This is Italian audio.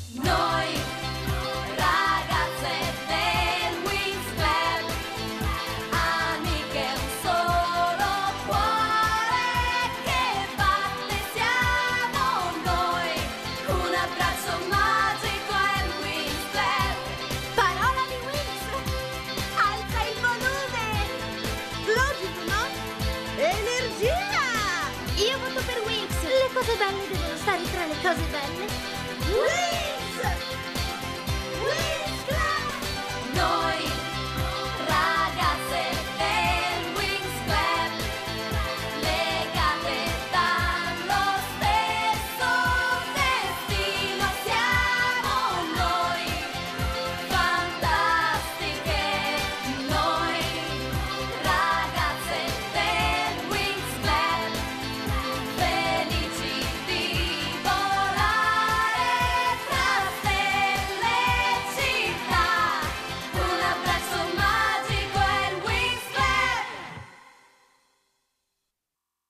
Noi, ragazze del Winx Club, amiche un solo cuore che batte siamo noi. Un abbraccio magico è il Winx Club. Parola di Winx! Alza il volume! Logico, no? Energia! Io voto per Winx! Le cose belle devono stare tra le cose belle. Winx! Winx!